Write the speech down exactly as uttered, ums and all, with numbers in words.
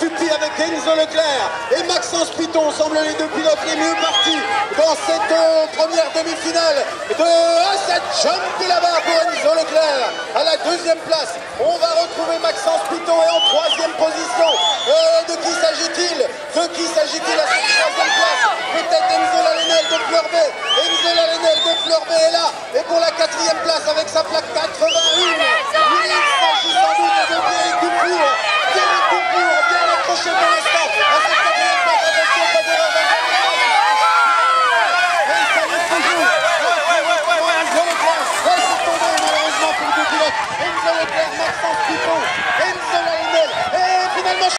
Lucky avec Enzo Leclerc et Maxence Piton semblent les deux pilotes les mieux partis dans cette euh, première demi-finale de ah, ça jump là-bas pour Enzo Leclerc. À la deuxième place, on va retrouver Maxence Piton et en troisième position. Euh, de qui s'agit-il? De qui s'agit-il à cette troisième place? Peut-être Enzo Lalenel de Fleurbet. Enzo Lalenel de Fleurbet